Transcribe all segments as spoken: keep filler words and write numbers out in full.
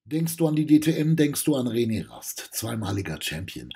Denkst du an die D T M, denkst du an René Rast, zweimaliger Champion.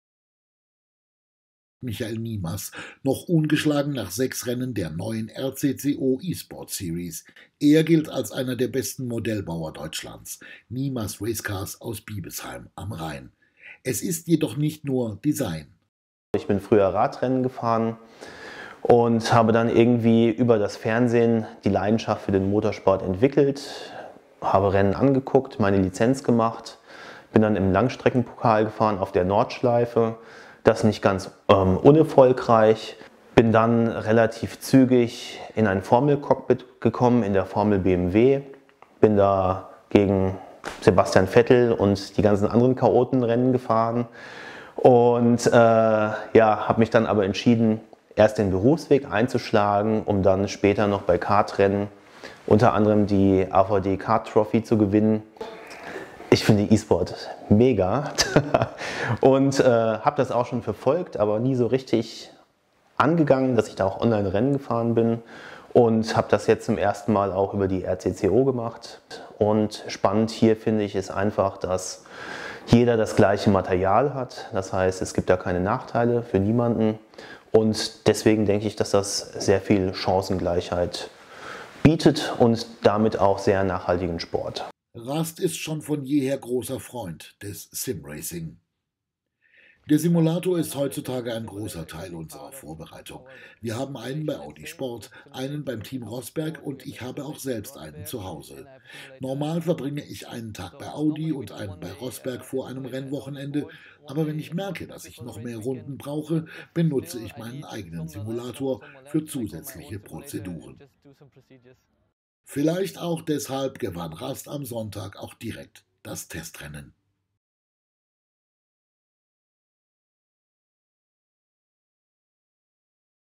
Michael Niemas, noch ungeschlagen nach sechs Rennen der neuen R C C O eSport Series. Er gilt als einer der besten Modellbauer Deutschlands. Niemas Racecars aus Biebesheim am Rhein. Es ist jedoch nicht nur Design. Ich bin früher Radrennen gefahren und habe dann irgendwie über das Fernsehen die Leidenschaft für den Motorsport entwickelt, habe Rennen angeguckt, meine Lizenz gemacht, bin dann im Langstreckenpokal gefahren auf der Nordschleife, das nicht ganz ähm, unerfolgreich, bin dann relativ zügig in ein Formel-Cockpit gekommen, in der Formel B M W, bin da gegen Sebastian Vettel und die ganzen anderen Chaotenrennen gefahren und äh, ja, habe mich dann aber entschieden, erst den Berufsweg einzuschlagen, um dann später noch bei Kartrennen unter anderem die A V D Kart Trophy zu gewinnen. Ich finde E-Sport mega und äh, habe das auch schon verfolgt, aber nie so richtig angegangen, dass ich da auch Online-Rennen gefahren bin und habe das jetzt zum ersten Mal auch über die R C C O gemacht. Und spannend hier finde ich ist einfach, dass jeder das gleiche Material hat. Das heißt, es gibt da keine Nachteile für niemanden und deswegen denke ich, dass das sehr viel Chancengleichheit bietet und damit auch sehr nachhaltigen Sport. Rast ist schon von jeher großer Freund des Simracing. Der Simulator ist heutzutage ein großer Teil unserer Vorbereitung. Wir haben einen bei Audi Sport, einen beim Team Rosberg und ich habe auch selbst einen zu Hause. Normal verbringe ich einen Tag bei Audi und einen bei Rosberg vor einem Rennwochenende, aber wenn ich merke, dass ich noch mehr Runden brauche, benutze ich meinen eigenen Simulator für zusätzliche Prozeduren. Vielleicht auch deshalb gewann Rast am Sonntag auch direkt das Testrennen.